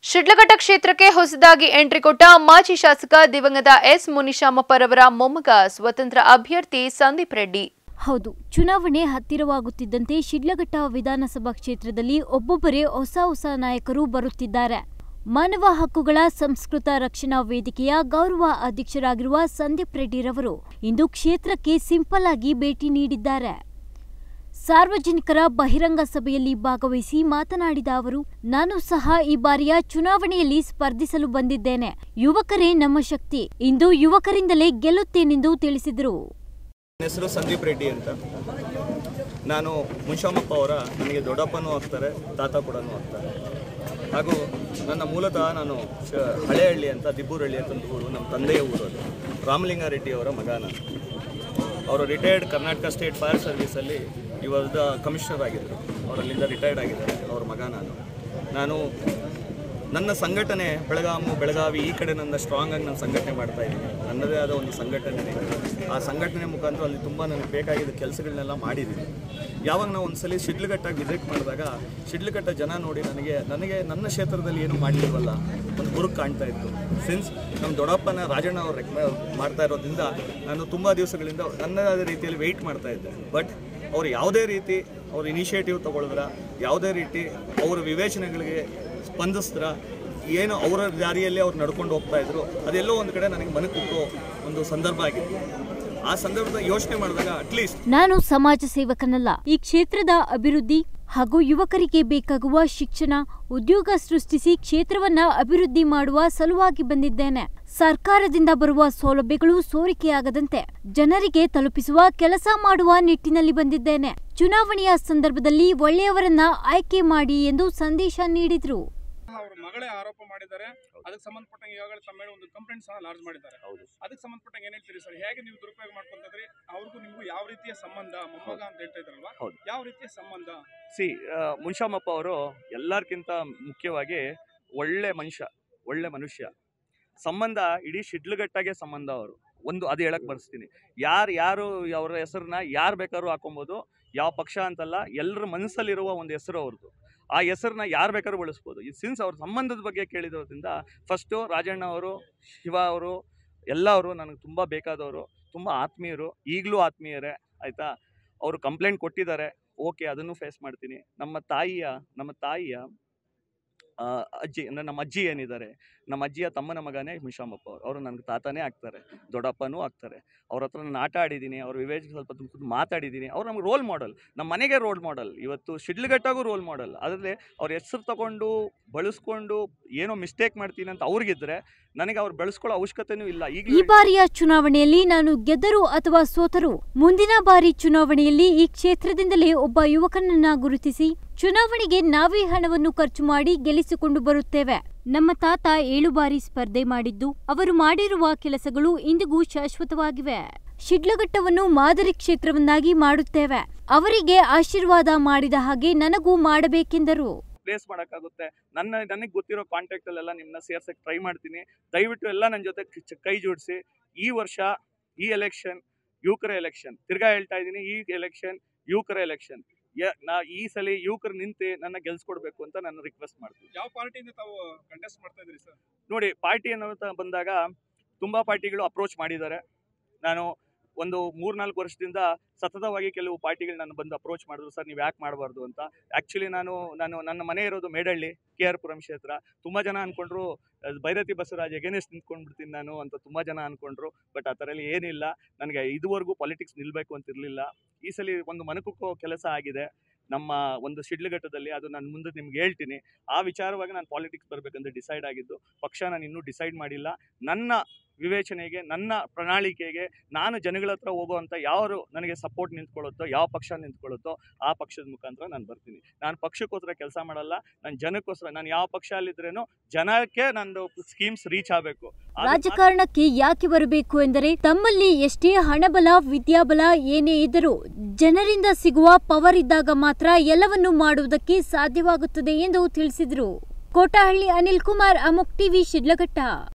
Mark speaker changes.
Speaker 1: ಶಿಡ್ಲಘಟ್ಟ ಕ್ಷೇತ್ರಕ್ಕೆ ಹೊಸದಾಗಿ ಎಂಟ್ರಿ ಕೊಟ್ಟ ಮಾಜಿ ಶಾಸಕ ದಿವಂಗತ ಎಸ್ ಮುನಿಶಾಮಪ್ಪರವರ ಮೊಮ್ಮಗ ಸ್ವತಂತ್ರ ಅಭ್ಯರ್ಥಿ ಸಂದೀಪ್ ರೆಡ್ಡಿ.
Speaker 2: ಹೌದು, ಚುನಾವಣೆ ಹತ್ತಿರವಾಗುತ್ತಿದ್ದಂತೆ ಶಿಡ್ಲಘಟ್ಟ ವಿಧಾನಸಭಾ ಕ್ಷೇತ್ರದಲ್ಲಿ ಒಬ್ಬೊಬ್ಬರೇ ಹೊಸ ನಾಯಕರು ಬರುತ್ತಿದ್ದಾರೆ. ಮಾನವ ಹಕ್ಕುಗಳ ಸಂಸ್ಕೃತ ರಕ್ಷಣಾ ವೇದಿಕೆಯ ಗೌರವ ಅಧ್ಯಕ್ಷರಾಗಿರುವ ಸಂದೀಪ್ ರೆಡ್ಡಿರವರು ಇಂದು ಕ್ಷೇತ್ರಕ್ಕೆ ಸಿಂಪಲ್ ಆಗಿ ಭೇಟಿ ನೀಡಿದ್ದಾರೆ. ಸಾರ್ವಜನಿಕರ ಬಹಿರಂಗ ಸಭೆಯಲ್ಲಿ ಭಾಗವಹಿಸಿ ಮಾತನಾಡಿದ ಅವರು, ನಾನು ಸಹ ಈ ಬಾರಿಯ ಚುನಾವಣೆಯಲ್ಲಿ ಸ್ಪರ್ಧಿಸಲು ಬಂದಿದ್ದೇನೆ. ಯುವಕರೇ ನಮ್ಮ ಶಕ್ತಿ. ಇಂದು ಯುವಕರಿಂದಲೇ ಗೆಲ್ಲುತ್ತೇನೆಂದು ತಿಳಿಸಿದರು.
Speaker 3: ನನ್ನ ಹೆಸರು ಸಂದೀಪ್ ರೆಡ್ಡಿ ಅಂತ. ನಾನು ಮುನಿಶಾಮಪ್ಪ ಅವರ ನನಗೆ ದೊಡ್ಡಪ್ಪನೂ ಆಗ್ತಾರೆ, ತಾತ ಕೂಡ ಆಗ್ತಾರೆ. ಹಾಗೂ ನನ್ನ ಮೂಲತಃ ನಾನು ಹಳೆಹಳ್ಳಿ ಅಂತ, ದಿಬ್ಬೂರಹಳ್ಳಿ ಅಂತ ಒಂದು ಊರು, ನಮ್ಮ ತಂದೆಯ ಊರು. ಅದು ರಾಮಲಿಂಗ ರೆಡ್ಡಿ ಅವರ ಮಗ ನಾನು. ಅವರು ರಿಟೈರ್ಡ್ ಕರ್ನಾಟಕ ಸ್ಟೇಟ್ ಫೈರ್ ಸರ್ವಿಸಲ್ಲಿ ಇವಾಗ ಕಮಿಷನರ್ ಆಗಿದ್ದರು. ಅವರಲ್ಲಿಂದ ರಿಟೈರ್ಡ್ ಆಗಿದ್ದಾರೆ. ಅವ್ರ ಮಗ ನಾನು ನನ್ನ ಸಂಘಟನೆ ಬೆಳಗಾವಿ ಈ ಕಡೆ ನನ್ನ ಸ್ಟ್ರಾಂಗ್ ಆಗಿ ನಾನು ಸಂಘಟನೆ ಮಾಡ್ತಾ ಇದ್ದೀನಿ. ನನ್ನದೇ ಆದ ಒಂದು ಸಂಘಟನೆ. ಆ ಸಂಘಟನೆ ಮುಖಾಂತರ ಅಲ್ಲಿ ತುಂಬ ನನಗೆ ಬೇಕಾಗಿದ್ದ ಕೆಲಸಗಳನ್ನೆಲ್ಲ ಮಾಡಿದ್ದೀನಿ. ಯಾವಾಗ ನಾವು ಒಂದ್ಸಲಿ ಶಿಡ್ಲಘಟ್ಟಾಗಿ ವಿಸಿಟ್ ಮಾಡಿದಾಗ ಶಿಡ್ಲಘಟ್ಟ ಜನ ನೋಡಿ ನನಗೆ ನನ್ನ ಕ್ಷೇತ್ರದಲ್ಲಿ ಏನೂ ಮಾಡಿಲ್ವಲ್ಲ ಒಂದು ಗುರುಕು ಕಾಣ್ತಾ ಇತ್ತು. ಸಿನ್ಸ್ ನಮ್ಮ ದೊಡ್ಡಪ್ಪನ ರಾಜಣ್ಣ ಅವ್ರು ಮಾಡ್ತಾ ಇರೋದ್ರಿಂದ ನಾನು ತುಂಬ ದಿವಸಗಳಿಂದ ನನ್ನದಾದ ರೀತಿಯಲ್ಲಿ ವೆಯ್ಟ್ ಮಾಡ್ತಾ ಇದ್ದೆ. ಬಟ್ ಅವ್ರು ಯಾವುದೇ ರೀತಿ ಅವ್ರ ಇನಿಷಿಯೇಟಿವ್ ತೊಗೊಳಿದ್ರ, ಯಾವುದೇ ರೀತಿ ಅವರ ವಿವೇಚನೆಗಳಿಗೆ ಸ್ಪಂದಿಸಿದ್ರ, ಏನು ಅವರ ದಾರಿಯಲ್ಲಿ ಅವ್ರು ನಡ್ಕೊಂಡು ಹೋಗ್ತಾ ಇದ್ರು, ಅದೆಲ್ಲೋ ಒಂದು ಕಡೆ ನನಗೆ ಮನೆ ಕುಕ್ಕೋ ಒಂದು ಸಂದರ್ಭ ಆಗಿತ್ತು. ಆ ಸಂದರ್ಭದ ಯೋಚನೆ ಮಾಡಿದಾಗ ಅಟ್ಲೀಸ್ಟ್
Speaker 2: ನಾನು ಸಮಾಜ ಸೇವಕನಲ್ಲ, ಈ ಕ್ಷೇತ್ರದ ಅಭಿವೃದ್ಧಿ ಹಾಗೂ ಯುವಕರಿಗೆ ಬೇಕಾಗುವ ಶಿಕ್ಷಣ, ಉದ್ಯೋಗ ಸೃಷ್ಟಿಸಿ ಕ್ಷೇತ್ರವನ್ನ ಅಭಿವೃದ್ಧಿ ಮಾಡುವ ಸಲುವಾಗಿ ಬಂದಿದ್ದೇನೆ. ಸರ್ಕಾರದಿಂದ ಬರುವ ಸೌಲಭ್ಯಗಳು ಸೋರಿಕೆಯಾಗದಂತೆ ಜನರಿಗೆ ತಲುಪಿಸುವ ಕೆಲಸ ಮಾಡುವ ನಿಟ್ಟಿನಲ್ಲಿ ಬಂದಿದ್ದೇನೆ. ಚುನಾವಣೆಯ ಸಂದರ್ಭದಲ್ಲಿ ಒಳ್ಳೆಯವರನ್ನ ಆಯ್ಕೆ ಮಾಡಿ ಎಂದು ಸಂದೇಶ ನೀಡಿದ್ರು.
Speaker 4: ಮಗಳೇ ಆರೋಪ ಮಾಡಿದ್ದಾರೆ. ಅದಕ್ಕೆ ಸಂಬಂಧಪಟ್ಟಂಗೆ ಈಗಾಗಲೇ ತಮ್ಮ ಮೇಲೆ ಒಂದು ಕಂಪ್ಲೇಂಟ್ ಸಹ ಲಾರ್ಜ್ ಮಾಡಿದ್ದಾರೆ. ಅದಕ್ಕೆ ಸಂಬಂಧಪಟ್ಟಂಗೆ ಏನ್ ಹೇಳ್ತೀರಿ ಸರ್? ಹೇಗೆ ನೀವು ದುರುಪಯೋಗ ಮಾಡ್ಕೊಂಡ್ರಿ? ಅವ್ರಿಗೂ ನಿಮಗೂ ಯಾವ ರೀತಿಯ ಸಂಬಂಧ? ಮೊಮ್ಮಗ ಅಂತ ಹೇಳ್ತಾ ಇದ್ರಲ್ವಾ, ಯಾವ ರೀತಿಯ ಸಂಬಂಧ?
Speaker 3: ಮುನಿಶಾಮಪ್ಪ ಅವರು ಎಲ್ಲರಿಗಿಂತ ಮುಖ್ಯವಾಗಿ ಒಳ್ಳೆ ಮನುಷ್ಯ. ಸಂಬಂಧ ಇಡೀ ಶಿಡ್ಲಘಟ್ಟಾಗೆ ಸಂಬಂಧ. ಅವರು ಒಂದು ಅದು ಹೇಳಕ್ ಬರ್ಸ್ತೀನಿ. ಯಾರು ಅವರ ಹೆಸರನ್ನ ಯಾರು ಬೇಕಾದ್ರೂ ಹಾಕೊಬೋದು. ಯಾವ ಪಕ್ಷ ಅಂತಲ್ಲ, ಎಲ್ಲರ ಮನಸ್ಸಲ್ಲಿರುವ ಒಂದು ಹೆಸರು ಅವ್ರದ್ದು. ಆ ಹೆಸರನ್ನ ಯಾರು ಬೇಕಾದ್ರೂ ಬಳಸ್ಬೋದು. ಸಿನ್ಸ್ ಅವ್ರ ಸಂಬಂಧದ ಬಗ್ಗೆ ಕೇಳಿದ್ರಿಂದ ಫಸ್ಟು ರಾಜಣ್ಣ ಅವರು, ಶಿವ ಅವರು, ಎಲ್ಲವರು ನನಗೆ ತುಂಬ ಬೇಕಾದವರು, ತುಂಬ ಆತ್ಮೀಯರು, ಈಗಲೂ ಆತ್ಮೀಯರೇ. ಆಯಿತಾ, ಅವರು ಕಂಪ್ಲೇಂಟ್ ಕೊಟ್ಟಿದ್ದಾರೆ. ಓಕೆ, ಅದನ್ನು ಫೇಸ್ ಮಾಡ್ತೀನಿ. ನಮ್ಮ ತಾಯಿಯ ಅಜ್ಜಿ ಅಂದರೆ ನಮ್ಮ ಅಜ್ಜಿ ಏನಿದ್ದಾರೆ, ನಮ್ಮ ಅಜ್ಜಿಯ ತಮ್ಮನ ಮಗನೇ ಮುನಿಶಾಮಪ್ಪ ಅವರು ನನಗೆ ತಾತನೇ ಆಗ್ತಾರೆ, ದೊಡ್ಡಪ್ಪನೂ ಆಗ್ತಾರೆ. ಅವ್ರ ಹತ್ರ ನಾನು ಆಟ ಆಡಿದ್ದೀನಿ, ಅವ್ರ ವಿವೇಚನೆ ಸ್ವಲ್ಪ ಮಾತಾಡಿದ್ದೀನಿ. ಅವ್ರು ನಮ್ಗೆ ರೋಲ್ ಮಾಡೆಲ್, ನಮ್ಮ ಮನೆಗೆ ರೋಲ್ ಮಾಡೆಲ್, ಇವತ್ತು ಶಿಡ್ಲಘಟ್ಟಾಗೂ ರೋಲ್ ಮಾಡೆಲ್. ಅದರಲ್ಲಿ ಅವ್ರ ಹೆಸರು ತಗೊಂಡು ಬಳಸ್ಕೊಂಡು ಏನೋ ಮಿಸ್ಟೇಕ್ ಮಾಡ್ತೀನಿ ಅಂತ ಅವ್ರಿಗಿದ್ರೆ ನನಗೆ ಅವ್ರು ಬೆಳೆಸ್ಕೊಳ್ಳೋ ಅವಶ್ಯಕತೆನೂ ಇಲ್ಲ.
Speaker 2: ಈ ಬಾರಿಯ ಚುನಾವಣೆಯಲ್ಲಿ ನಾನು ಗೆದ್ದರು ಅಥವಾ ಸೋತರು, ಮುಂದಿನ ಬಾರಿ ಚುನಾವಣೆಯಲ್ಲಿ ಈ ಕ್ಷೇತ್ರದಿಂದಲೇ ಒಬ್ಬ ಯುವಕನನ್ನ ಗುರುತಿಸಿ ಚುನಾವಣೆಗೆ ನಾವೇ ಹಣವನ್ನು ಖರ್ಚು ಮಾಡಿ ಗೆಲ್ಲಿಸಿಕೊಂಡು ಬರುತ್ತೇವೆ. ನಮ್ಮ ತಾತ 7 ಬಾರಿ ಸ್ಪರ್ಧೆ ಮಾಡಿದ್ದು, ಅವರು ಮಾಡಿರುವ ಕೆಲಸಗಳು ಇಂದಿಗೂ ಶಾಶ್ವತವಾಗಿವೆ. ಶಿಡ್ಲಘಟ್ಟವನ್ನು ಮಾದರಿ ಕ್ಷೇತ್ರವನ್ನಾಗಿ ಮಾಡುತ್ತೇವೆ. ಅವರಿಗೆ ಆಶೀರ್ವಾದ ಮಾಡಿದ ಹಾಗೆ ನನಗೂ ಮಾಡಬೇಕೆಂದರು.
Speaker 3: ಪ್ಲೇಸ್ ಮಾಡೋಕ್ಕಾಗುತ್ತೆ. ನನಗೆ ಗೊತ್ತಿರೋ ಕಾಂಟ್ಯಾಕ್ಟ್ ಅಲ್ಲೆಲ್ಲ ನಿಮ್ಮನ್ನ ಸೇರ್ಸಕ್ಕೆ ಟ್ರೈ ಮಾಡ್ತೀನಿ. ದಯವಿಟ್ಟು ಎಲ್ಲ ನನ್ನ ಜೊತೆ ಕೈ ಜೋಡಿಸಿ. ಈ ವರ್ಷ ಈ ಎಲೆಕ್ಷನ್ ಯುವಕರ ಎಲೆಕ್ಷನ್, ತಿರ್ಗಾ ಹೇಳ್ತಾ ಇದ್ದೀನಿ, ಈ ಎಲೆಕ್ಷನ್ ಯುವಕರ ಎಲೆಕ್ಷನ್. ಈ ಸಲ ಯುವಕರು ನಿಂತು ನನ್ನ ಗೆಲ್ಸ್ಕೊಡ್ಬೇಕು ಅಂತ ನಾನು ರಿಕ್ವೆಸ್ಟ್ ಮಾಡ್ತೀನಿ.
Speaker 4: ಯಾವ ಪಾರ್ಟಿಯಿಂದ ತಾವು ಕಂಟೆಸ್ಟ್ ಮಾಡ್ತಾ ಇದ್ರಿ ಸರ್?
Speaker 3: ನೋಡಿ, ಪಾರ್ಟಿ ಅನ್ನೋ ಬಂದಾಗ ತುಂಬ ಪಾರ್ಟಿಗಳು ಅಪ್ರೋಚ್ ಮಾಡಿದ್ದಾರೆ. ನಾನು ಒಂದು 3-4 ವರ್ಷದಿಂದ ಸತತವಾಗಿ ಕೆಲವು ಪಾರ್ಟಿಗಳು ನಾನು ಬಂದು ಅಪ್ರೋಚ್ ಮಾಡಿದ್ರು, ಸರ್ ನೀವು ಯಾಕೆ ಮಾಡಬಾರ್ದು ಅಂತ. ಆ್ಯಕ್ಚುಲಿ ನಾನು ನನ್ನ ಮನೆ ಇರೋದು ಮೇಡಹಳ್ಳಿ, KR ಪುರಂ ಕ್ಷೇತ್ರ. ತುಂಬ ಜನ ಅಂದ್ಕೊಂಡ್ರು ಭೈರತಿ ಬಸವರಾಜ್ ಎಗೇನೆಸ್ಟ್ ನಿಂತ್ಕೊಂಡ್ಬಿಡ್ತೀನಿ ನಾನು ಅಂತ ತುಂಬ ಜನ ಅಂದ್ಕೊಂಡ್ರು. ಬಟ್ ಆ ಥರ ಎಲ್ಲ ಏನಿಲ್ಲ. ನನಗೆ ಇದುವರೆಗೂ ಪಾಲಿಟಿಕ್ಸ್ ನಿಲ್ಲಬೇಕು ಅಂತಿರಲಿಲ್ಲ. ಈ ಸಲ ಒಂದು ಮನಕುಕ್ಕೋ ಕೆಲಸ ಆಗಿದೆ ನಮ್ಮ ಒಂದು ಶಿಡ್ಲಘಟ್ಟದಲ್ಲಿ. ಅದು ನಾನು ಮುಂದೆ ನಿಮ್ಗೆ ಹೇಳ್ತೀನಿ. ಆ ವಿಚಾರವಾಗಿ ನಾನು ಪಾಲಿಟಿಕ್ಸ್ ಬರಬೇಕಂತ ಡಿಸೈಡ್ ಆಗಿದ್ದು. ಪಕ್ಷ ನಾನು ಇನ್ನೂ ಡಿಸೈಡ್ ಮಾಡಿಲ್ಲ. ನನ್ನ ವಿವೇಚನೆಗೆ, ನನ್ನ ಪ್ರಣಾಳಿಕೆಗೆ, ನಾನು ಜನಗಳ ಹತ್ರ ಹೋಗುವಂಥ ಯಾರು ನನಗೆ ಸಪೋರ್ಟ್ ನಿಂತ್ಕೊಳ್ಳುತ್ತೋ, ಯಾವ ಪಕ್ಷ ನಿಂತ್ಕೊಳ್ಳುತ್ತೋ ಆ ಪಕ್ಷದ ಮುಖಾಂತರ ನಾನು ಬರ್ತೀನಿ. ನಾನು ಪಕ್ಷಕ್ಕೋಸ್ಕರ ಕೆಲಸ ಮಾಡಲ್ಲ, ನಾನು ಜನಕ್ಕೋಸ್ಕರ. ನಾನು ಯಾವ ಪಕ್ಷ ಅಲ್ಲಿದ್ರೇನೋ ಜನಕ್ಕೆ ನಂದು ಸ್ಕೀಮ್ಸ್ ರೀಚ್ ಆಗಬೇಕು.
Speaker 2: ರಾಜಕಾರಣಕ್ಕೆ ಯಾಕೆ ಬರಬೇಕು ಎಂದರೆ, ತಮ್ಮಲ್ಲಿ ಎಷ್ಟೇ ಹಣಬಲ, ವಿದ್ಯಾಬಲ ಏನೇ ಇದ್ದರೂ ಜನರಿಂದ ಸಿಗುವ ಪವರ್ ಇದ್ದಾಗ ಮಾತ್ರ ಎಲ್ಲವನ್ನೂ ಮಾಡುವುದಕ್ಕೆ ಸಾಧ್ಯವಾಗುತ್ತದೆ ಎಂದು ತಿಳಿಸಿದರು. ಕೋಟಹಳ್ಳಿ ಅನಿಲ್ ಕುಮಾರ್, ಅಮೋಕ್ ಟಿವಿ, ಶಿಡ್ಲಘಟ್ಟ.